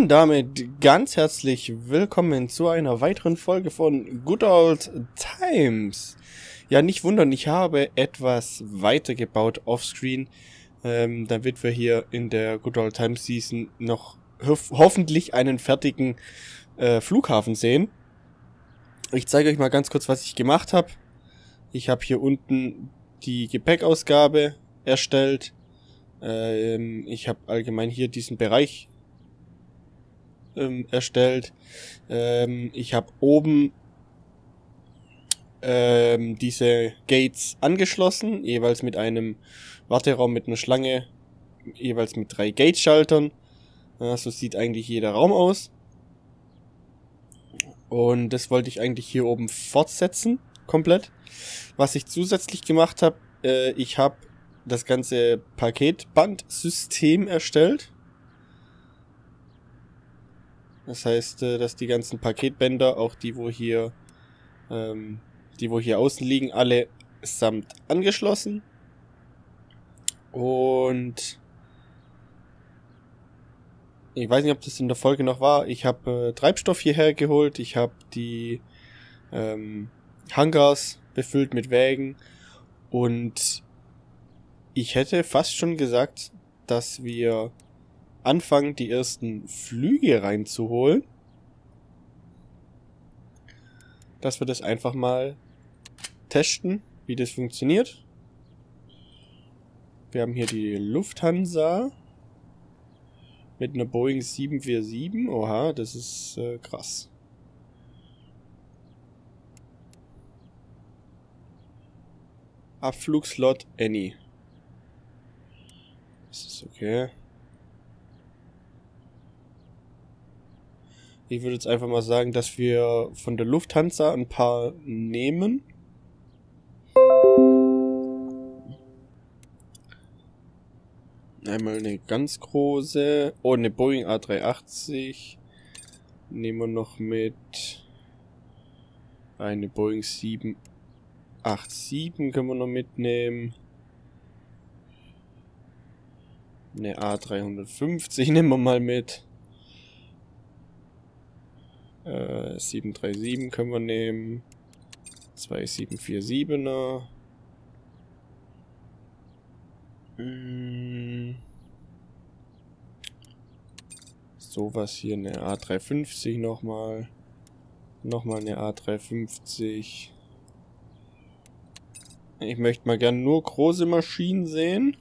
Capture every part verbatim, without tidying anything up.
Und damit ganz herzlich willkommen zu einer weiteren Folge von Good Old Times. Ja, nicht wundern, ich habe etwas weitergebaut offscreen, ähm, damit wir hier in der Good Old Times Season noch ho hoffentlich einen fertigen äh, Flughafen sehen. Ich zeige euch mal ganz kurz, was ich gemacht habe. Ich habe hier unten die Gepäckausgabe erstellt. Ähm, ich habe allgemein hier diesen Bereich ähm, erstellt. Ähm, ich habe oben ähm, diese Gates angeschlossen, jeweils mit einem Warteraum mit einer Schlange, jeweils mit drei Gate-Schaltern. Ja, so sieht eigentlich jeder Raum aus. Und das wollte ich eigentlich hier oben fortsetzen, komplett. Was ich zusätzlich gemacht habe, äh, ich habe das ganze Paketbandsystem erstellt. Das heißt, äh, dass die ganzen Paketbänder, auch die, wo hier, ähm, die, wo hier außen liegen, alle samt angeschlossen. Und ich weiß nicht, ob das in der Folge noch war. Ich habe äh, Treibstoff hierher geholt. Ich habe die ähm, Hangars befüllt mit Wägen. Und ich hätte fast schon gesagt, dass wir anfangen, die ersten Flüge reinzuholen. Dass wir das einfach mal testen, wie das funktioniert. Wir haben hier die Lufthansa mit einer Boeing sieben vier sieben. Oha, das ist äh, krass. Abflugslot Any. Das ist okay. Ich würde jetzt einfach mal sagen, dass wir von der Lufthansa ein paar nehmen. Einmal eine ganz große. Oh, eine Boeing A drei achtzig. Nehmen wir noch mit. Eine Boeing sieben acht sieben können wir noch mitnehmen. Eine A drei fünfzig nehmen wir mal mit. Äh, sieben drei sieben können wir nehmen. Zwei sieben vier siebener. Hm. Sowas hier, eine A drei fünfzig nochmal. Nochmal eine A drei fünfzig. Ich möchte mal gern nur große Maschinen sehen.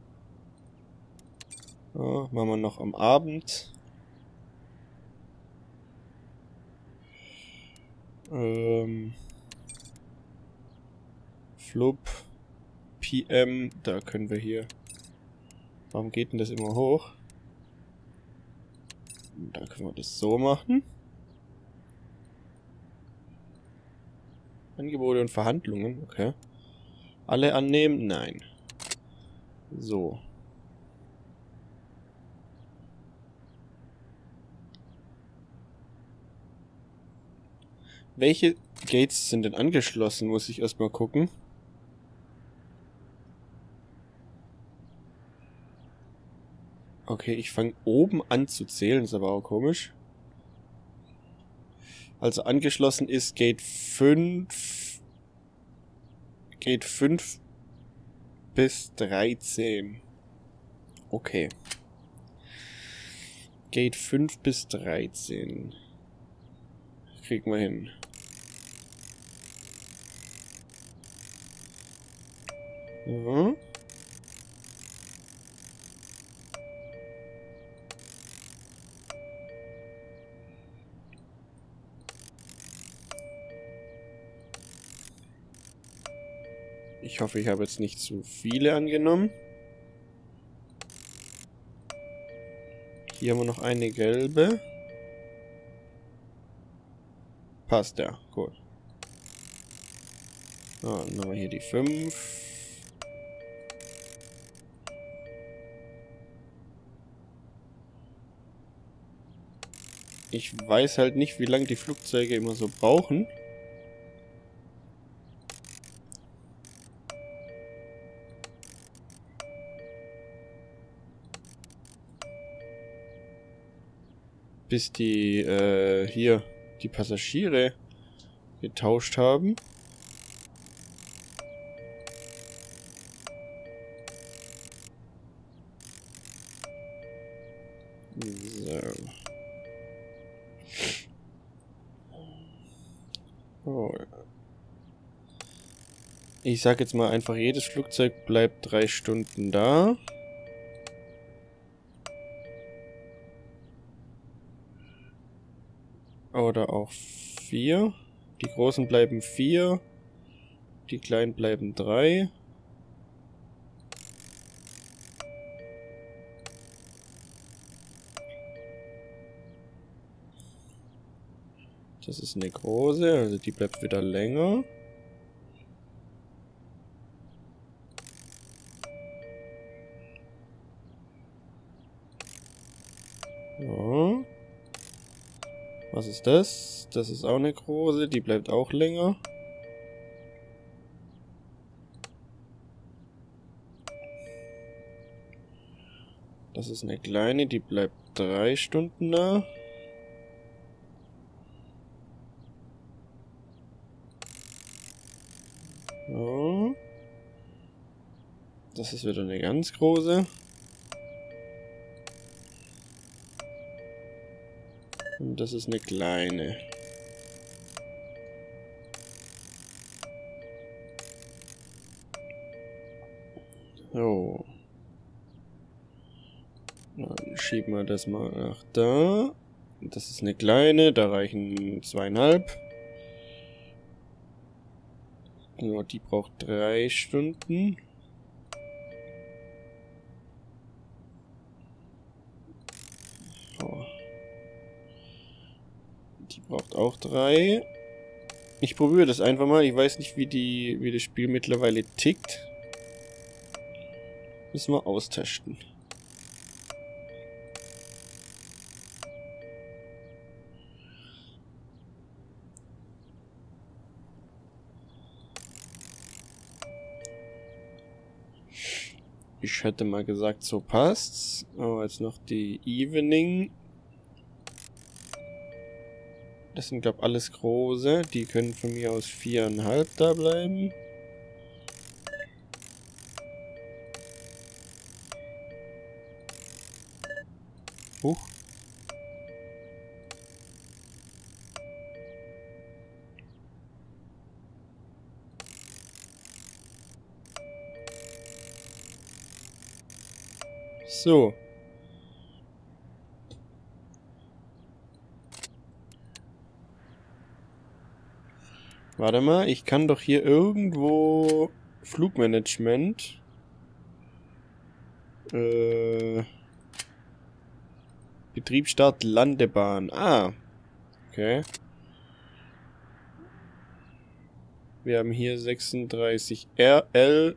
Ja, machen wir noch am Abend. Ähm, Flub. P M. Da können wir hier. Warum geht denn das immer hoch? Da können wir das so machen. Angebote und Verhandlungen. Okay. Alle annehmen? Nein. So. Welche Gates sind denn angeschlossen? Muss ich erstmal gucken. Okay, ich fange oben an zu zählen, ist aber auch komisch. Also angeschlossen ist Gate fünf. Gate fünf bis dreizehn. Okay. Gate fünf bis dreizehn. Kriegen wir hin. Ja. Ich hoffe, ich habe jetzt nicht zu viele angenommen. Hier haben wir noch eine gelbe. Passt, ja. Gut. Ah, dann haben wir hier die fünf. Ich weiß halt nicht, wie lange die Flugzeuge immer so brauchen. bis die, äh, hier, die Passagiere getauscht haben. So. Oh. Ich sag jetzt mal einfach, jedes Flugzeug bleibt drei Stunden da. Oder auch vier. Die großen bleiben vier. Die kleinen bleiben drei. Das ist eine große, also die bleibt wieder länger. Ja. Was ist das? Das ist auch eine große, die bleibt auch länger. Das ist eine kleine, die bleibt drei Stunden da. Ja. Das ist wieder eine ganz große. Und das ist eine kleine. So. Dann schieben wir das mal nach da. Das ist eine kleine, da reichen zweieinhalb. Ja, die braucht drei Stunden. So. Die braucht auch drei. Ich probiere das einfach mal. Ich weiß nicht, wie die, wie das Spiel mittlerweile tickt. Müssen wir austesten. Ich hätte mal gesagt, so passt's. Aber jetzt noch die Evening. Das sind, glaube ich, alles große. Die können von mir aus viereinhalb da bleiben. Huch. So. Warte mal, ich kann doch hier irgendwo Flugmanagement. Äh, Betriebsstart Landebahn. Ah. Okay. Wir haben hier sechsunddreißig R L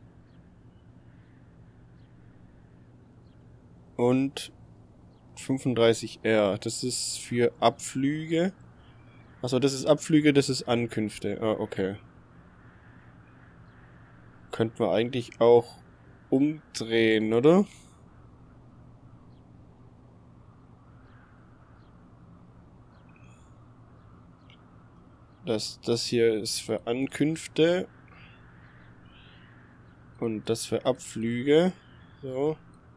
und fünfunddreißig R. Das ist für Abflüge. Achso, das ist Abflüge, das ist Ankünfte. Ah, okay. Könnten wir eigentlich auch umdrehen, oder? Das, das hier ist für Ankünfte. Und das für Abflüge. So.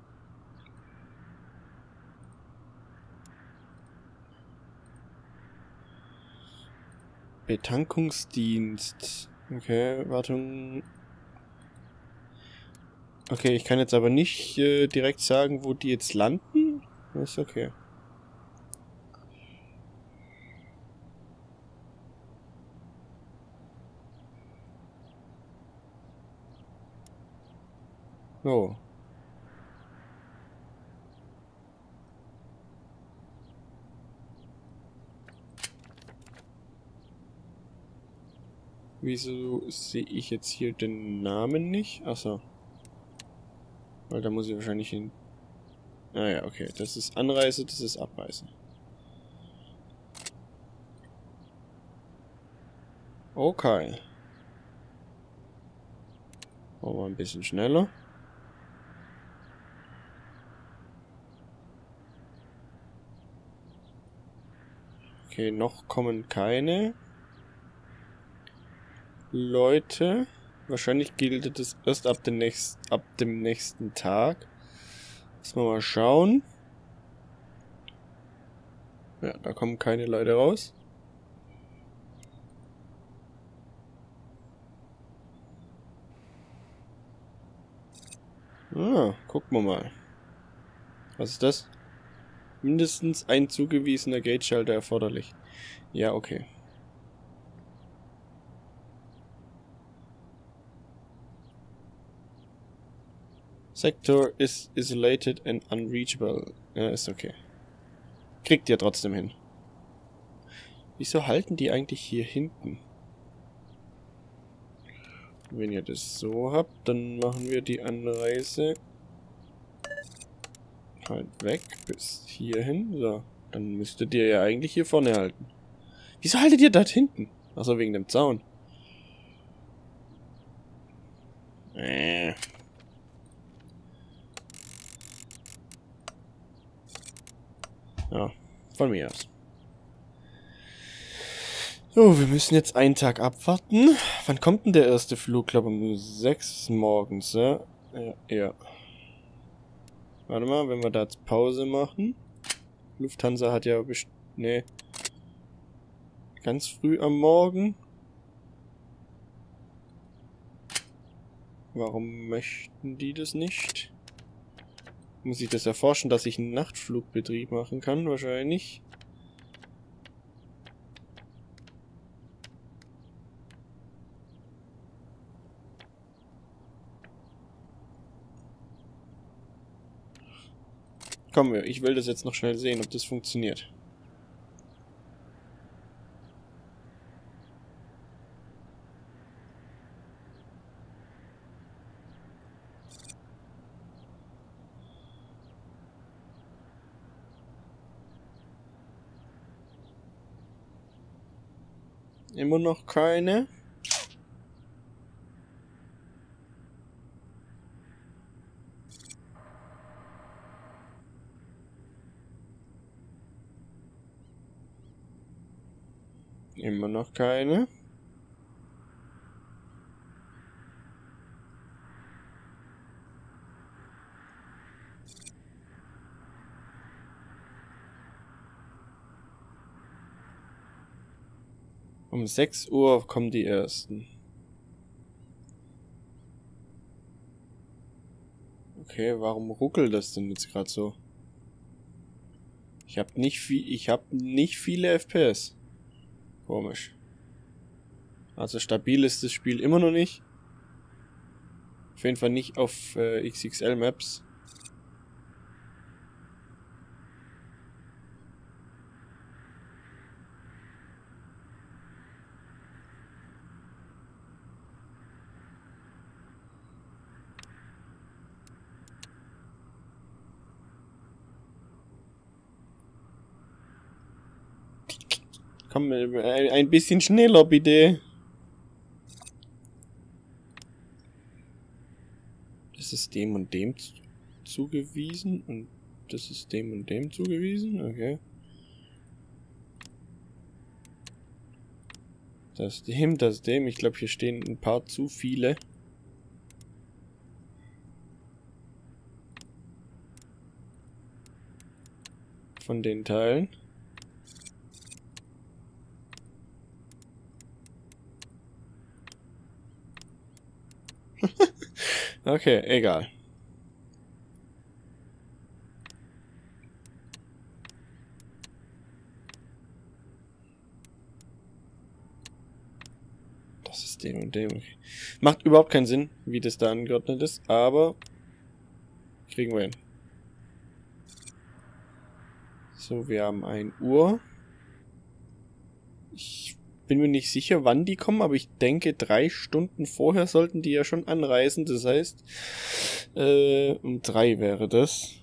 Betankungsdienst. Okay, Wartung. Okay, ich kann jetzt aber nicht äh, direkt sagen, wo die jetzt landen. Das ist okay. So. Wieso sehe ich jetzt hier den Namen nicht? Achso. Weil da muss ich wahrscheinlich hin. Ah ja, okay. Das ist Anreise, das ist Abreise. Okay. Machen wir ein bisschen schneller. Okay, noch kommen keine Leute. Wahrscheinlich gilt es erst ab dem, nächst, ab dem nächsten Tag. Müssen wir mal schauen. Ja, da kommen keine Leute raus. Ah, gucken wir mal. Was ist das? Mindestens ein zugewiesener Gate-Schalter erforderlich. Ja, okay. Sector is isolated and unreachable. Ja, ist okay. Kriegt ihr trotzdem hin. Wieso halten die eigentlich hier hinten? Wenn ihr das so habt, dann machen wir die Anreise halt weg bis hierhin. So, dann müsstet ihr ja eigentlich hier vorne halten. Wieso haltet ihr dort hinten? Achso, wegen dem Zaun. Äh. Ja, von mir aus. So, wir müssen jetzt einen Tag abwarten. Wann kommt denn der erste Flug? Ich glaube um sechs morgens, ja? Ja, ja. Warte mal, wenn wir da jetzt Pause machen. Lufthansa hat ja best... Nee. Ganz früh am Morgen. Warum möchten die das nicht? Muss ich das erforschen, dass ich einen Nachtflugbetrieb machen kann? Wahrscheinlich. Kommen wir, ich will das jetzt noch schnell sehen, ob das funktioniert. Immer noch keine. Immer noch keine. Um sechs Uhr kommen die ersten. Okay, warum ruckelt das denn jetzt gerade so? Ich habe nicht viel, ich habe nicht viele F P S. Komisch. Also stabil ist das Spiel immer noch nicht. Auf jeden Fall nicht auf äh, X X L Maps. Komm, ein bisschen schneller bitte. Das ist dem und dem zugewiesen und das ist dem und dem zugewiesen, okay. Das dem, das dem. Ich glaube, hier stehen ein paar zu viele. Von den Teilen. Okay, egal. Das ist dem und dem. Okay. Macht überhaupt keinen Sinn, wie das da angeordnet ist, aber kriegen wir hin. So, wir haben ein Uhr. Ich bin mir nicht sicher, wann die kommen, aber ich denke, drei Stunden vorher sollten die ja schon anreisen. Das heißt, äh, um drei wäre das.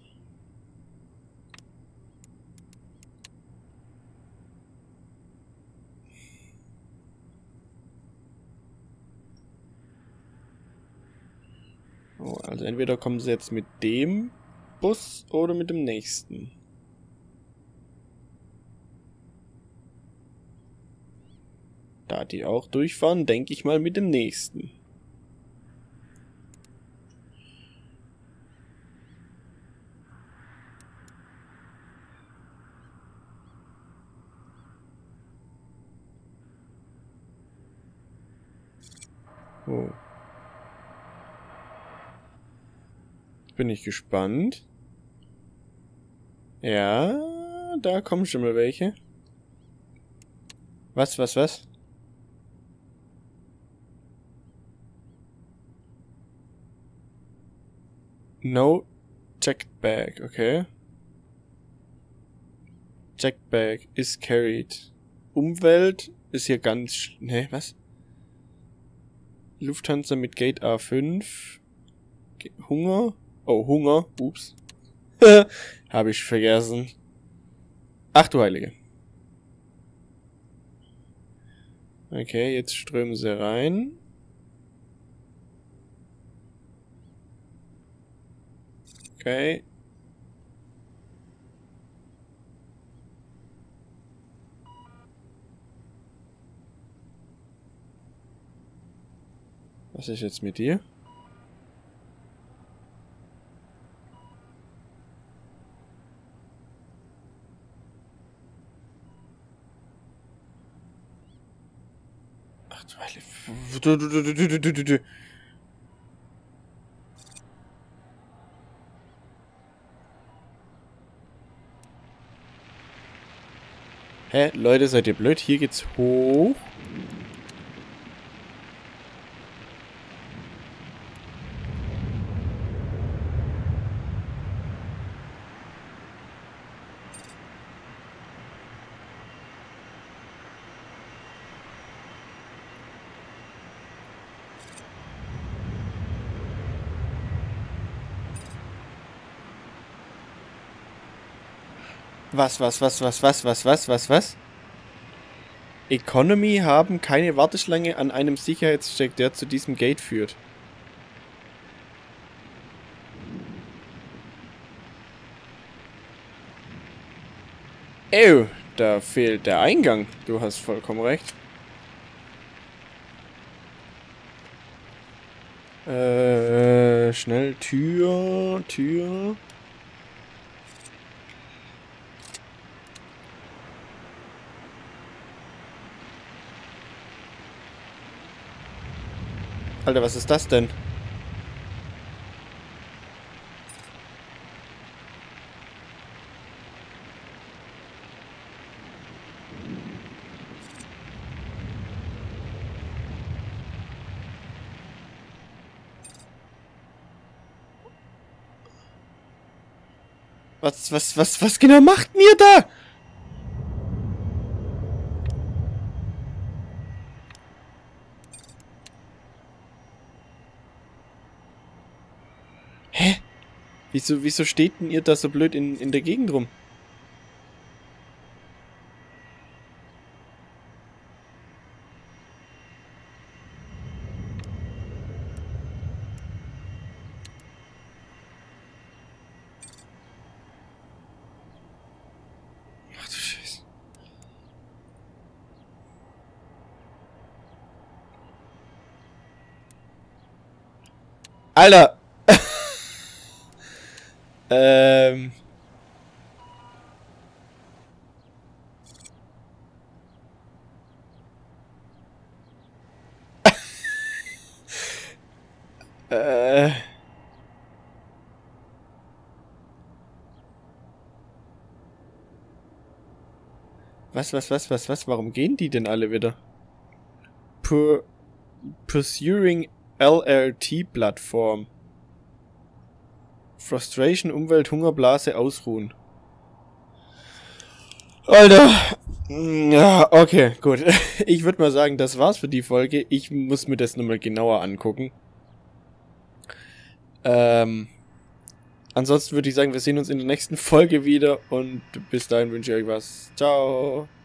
Oh, also entweder kommen sie jetzt mit dem Bus oder mit dem nächsten. Da die auch durchfahren, denke ich mal mit dem nächsten. Oh. Bin ich gespannt. Ja, da kommen schon mal welche. Was, was, was? No checked bag, okay. Checked bag is carried. Umwelt ist hier ganz... Ne, was? Lufthansa mit Gate A fünf. Hunger? Oh, Hunger. Ups. Habe ich vergessen. Ach du Heilige. Okay, jetzt strömen sie rein. Okay. Was ist jetzt mit dir? Ach du Heilige. Du, du, du, du, du, du, du. Hä? Leute, seid ihr blöd? Hier geht's hoch. Was, was, was, was, was, was, was, was, was? Economy haben keine Warteschlange an einem Sicherheitscheck, der zu diesem Gate führt. Oh, da fehlt der Eingang. Du hast vollkommen recht. Äh, schnell Tür, Tür. Alter, was ist das denn? Was, was, was, was genau macht ihr da? Hä? Wieso, wieso steht denn ihr da so blöd in, in der Gegend rum? Ach du Scheiße. Alter! ähm... äh... Was, was, was, was, was? Warum gehen die denn alle wieder? Pur Pursuing L R T-Plattform. Frustration, Umwelt, Hungerblase, ausruhen. Alter. Ja, okay, gut. Ich würde mal sagen, das war's für die Folge. Ich muss mir das nochmal genauer angucken. Ähm... Ansonsten würde ich sagen, wir sehen uns in der nächsten Folge wieder und bis dahin wünsche ich euch was. Ciao.